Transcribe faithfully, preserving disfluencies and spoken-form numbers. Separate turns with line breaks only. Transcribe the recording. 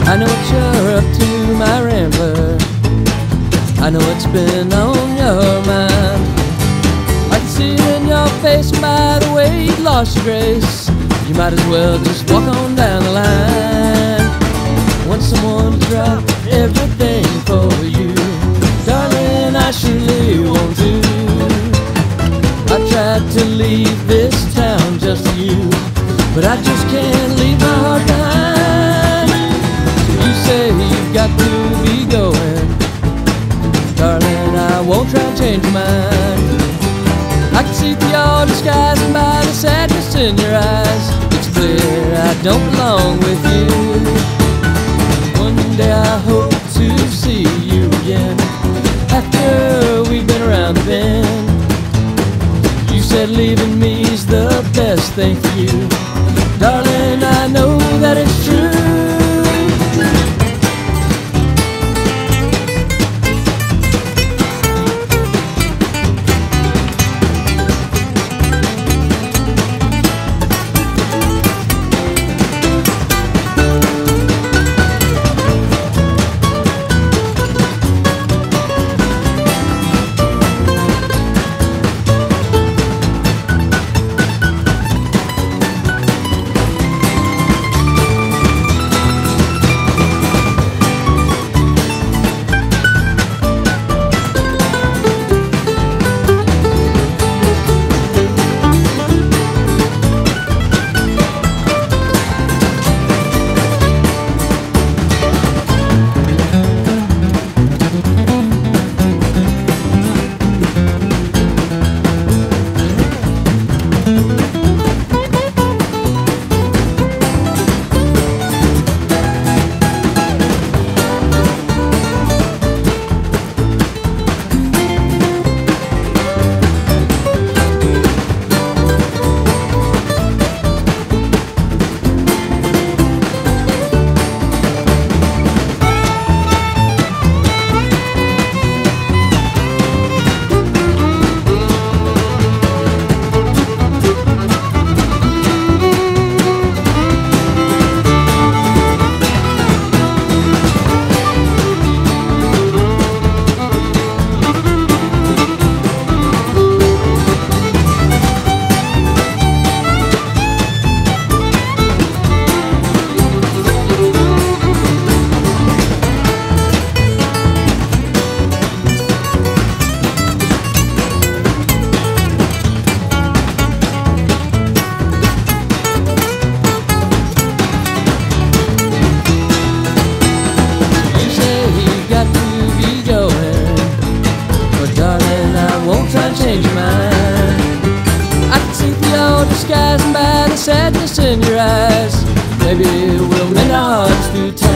I know what you're up to, my Rambler. I know it's been on your mind. I can see it in your face, and by the way you've lost your grace, you might as well just walk on down the line. Want someone to drop everything for you, darling, I surely want to. I tried to leave this town just for you, but I just can't leave my heart behind. So you say you've got to be going, darling, I won't try and change your mind. I can see through your disguise, and by the sadness in your eyes, it's clear I don't belong with you. One day I hope to see you again, after we've been around the bend. You said leaving me's the best thing for you, darling, I know that it's true. Change your mind. I can see through your disguise, and by the sadness in your eyes, maybe we'll mend our hearts through time.